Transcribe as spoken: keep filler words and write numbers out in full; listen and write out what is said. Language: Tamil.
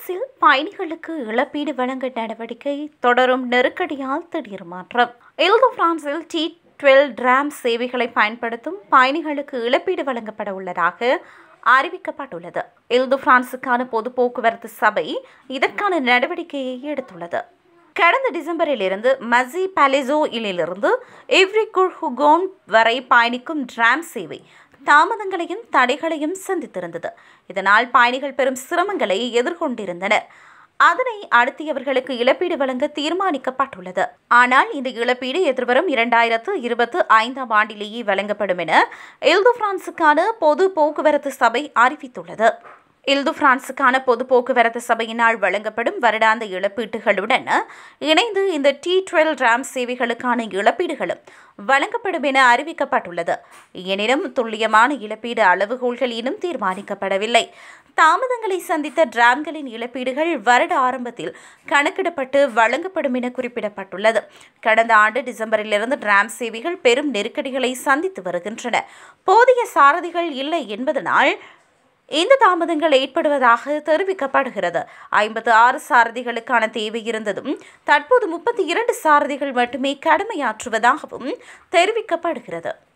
பிரான்சில் பயணிகளுக்கு இழப்பீடு வழங்க நடவடிக்கை தொடரும் நெருக்கடியால் திடீர் மாற்றம். இல்து பிரான்சில் டி டுவெல் டிராம் சேவைகளை பயன்படுத்தும் பயணிகளுக்கு இழப்பீடு வழங்கப்பட உள்ளதாக அறிவிக்கப்பட்டுள்ளது. இல்து பிரான்சுக்கான பொது போக்குவரத்து சபை இதற்கான நடவடிக்கையை எடுத்துள்ளது. கடந்த டிசம்பரில் இருந்து மசி பாலேசோயிலிருந்து எவ்ரி குர்ஹுகோன் வரை பயணிக்கும் டிராம் சேவை தாமதங்களையும் தடைகளையும் சந்தித்திருந்தது. இதனால் பயணிகள் பெரும் சிரமங்களை எதிர்கொண்டிருந்தனர். அதனை அடுத்து அவர்களுக்கு இழப்பீடு வழங்க தீர்மானிக்கப்பட்டுள்ளது. ஆனால் இந்த இழப்பீடு எதிர்வரும் இரண்டாயிரத்து இருபத்தி ஐந்தாம் ஆண்டிலேயே வழங்கப்படும் என இல்து பிரான்சுக்கான பொது போக்குவரத்து சபை அறிவித்துள்ளது. இல்து பிரான்சுக்கான பொது போக்குவரத்து சபையினால் வழங்கப்படும் வருடாந்த இழப்பீட்டுகளுடன் இணைந்து இந்த டி டுவெல் டிராம் சேவைகளுக்கான இழப்பீடுகளும் வழங்கப்படும் என அறிவிக்கப்பட்டுள்ளது. எனினும் துல்லியமான இழப்பீடு அளவுகோல்கள் இன்னும் தீர்மானிக்கப்படவில்லை. தாமதங்களை சந்தித்த டிராம்களின் இழப்பீடுகள் வருட ஆரம்பத்தில் கணக்கிடப்பட்டு வழங்கப்படும் என குறிப்பிடப்பட்டுள்ளது. கடந்த ஆண்டு டிசம்பரிலிருந்து டிராம் சேவைகள் பெரும் நெருக்கடிகளை சந்தித்து வருகின்றன. போதிய சாரதிகள் இல்லை என்பதனால் இந்த தாமதங்கள் ஏற்படுவதாக தெரிவிக்கப்படுகிறது. ஐம்பத்தி ஆறு சாரதிகளுக்கான தேவை இருந்ததும் தற்போது முப்பத்தி இரண்டு சாரதிகள் மட்டுமே கடமையாற்றுவதாகவும் தெரிவிக்கப்படுகிறது.